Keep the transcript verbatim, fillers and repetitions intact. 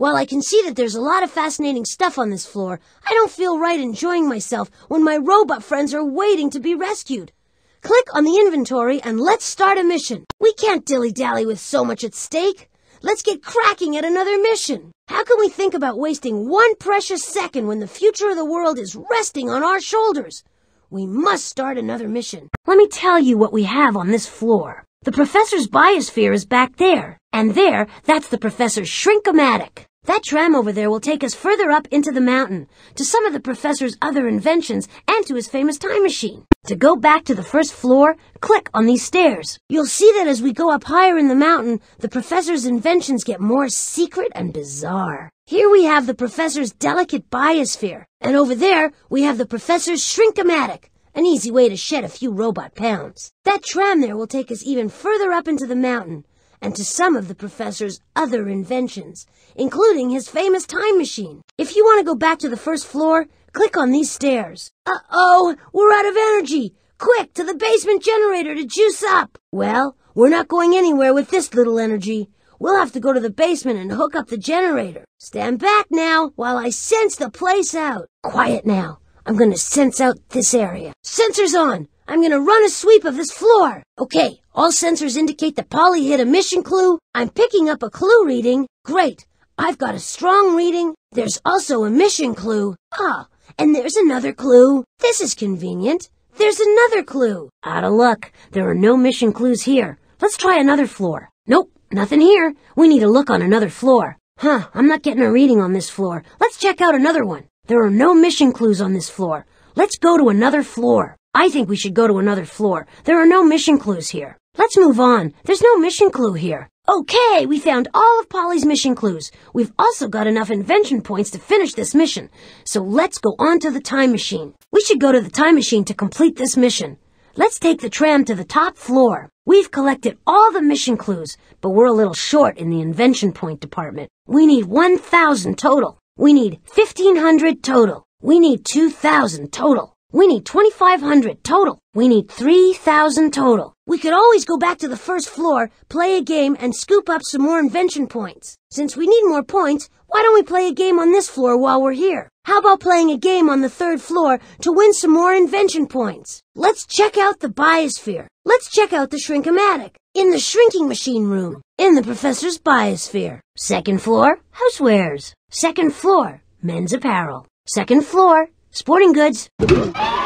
While I can see that there's a lot of fascinating stuff on this floor, I don't feel right enjoying myself when my robot friends are waiting to be rescued. Click on the inventory and let's start a mission. We can't dilly-dally with so much at stake. Let's get cracking at another mission. How can we think about wasting one precious second when the future of the world is resting on our shoulders? We must start another mission. Let me tell you what we have on this floor. The professor's biosphere is back there. And there, that's the professor's Shrink-O-Matic. That tram over there will take us further up into the mountain, to some of the professor's other inventions, and to his famous time machine. To go back to the first floor, click on these stairs. You'll see that as we go up higher in the mountain, the professor's inventions get more secret and bizarre. Here we have the professor's delicate biosphere, and over there, we have the professor's Shrink-O-Matic, an easy way to shed a few robot pounds. That tram there will take us even further up into the mountain, and to some of the professor's other inventions, including his famous time machine. If you want to go back to the first floor, click on these stairs. Uh-oh, we're out of energy! Quick, to the basement generator to juice up! Well, we're not going anywhere with this little energy. We'll have to go to the basement and hook up the generator. Stand back now while I sense the place out. Quiet now. I'm gonna sense out this area. Sensors on! I'm gonna run a sweep of this floor. Okay, all sensors indicate that Polly hit a mission clue. I'm picking up a clue reading. Great, I've got a strong reading. There's also a mission clue. Ah, and there's another clue. This is convenient. There's another clue. Out of luck, there are no mission clues here. Let's try another floor. Nope, nothing here. We need to look on another floor. Huh, I'm not getting a reading on this floor. Let's check out another one. There are no mission clues on this floor. Let's go to another floor. I think we should go to another floor. There are no mission clues here. Let's move on. There's no mission clue here. Okay, we found all of Polly's mission clues. We've also got enough invention points to finish this mission. So let's go on to the time machine. We should go to the time machine to complete this mission. Let's take the tram to the top floor. We've collected all the mission clues, but we're a little short in the invention point department. We need one thousand total. We need fifteen hundred total. We need two thousand total. We need twenty-five hundred total. We need three thousand total. We could always go back to the first floor, play a game, and scoop up some more invention points. Since we need more points, why don't we play a game on this floor while we're here? How about playing a game on the third floor to win some more invention points? Let's check out the biosphere. Let's check out the Shrink-O-Matic. In the shrinking machine room. In the professor's biosphere. Second floor, housewares. Second floor, men's apparel. Second floor, sporting goods.